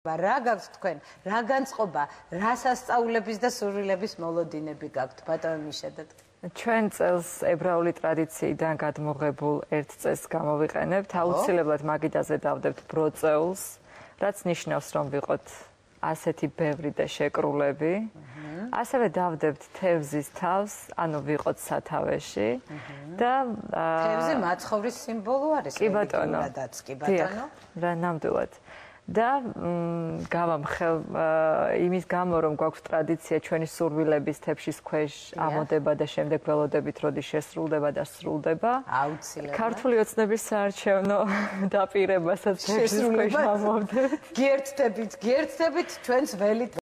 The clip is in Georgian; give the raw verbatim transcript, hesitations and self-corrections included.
რა გაქვთ თქვენ? რა განწყობა, რა სასწაულების და სურვილების მოლოდინები გაქვთ, ბატონო მიშა? ჩვენ წელს ებრაული ტრადიციიდან გადმოღებულ ერთ წესს გამოვიყენებთ, აუცილებლად მაგიდაზე დავდებთ ბროწეულს, რაც ნიშნავს, რომ ვიყოთ ასეთი ბევრი და შეკრულები. ასევე დავდებთ თევზის თავს, ანუ ვიყოთ სათავეში და თევზი მაცხოვრის სიმბოლო არის? კი ბატონო. კი ბატონო. რა ნამდვილად. და გავამხელ იმის გამო, რომ გვაქვს ტრადიცია ჩვენი სურვილების თეფშის ქვეშ ამოდება და შემდეგ ველოდებით, როდის შესრულდება და სრულდება. აუცილებლად. ქართული ოცნების საარჩევნო დაპირებასაც თეფშის ქვეშ ამოვდებით. გიერთდებით, გიერთდებით ჩვენს ველით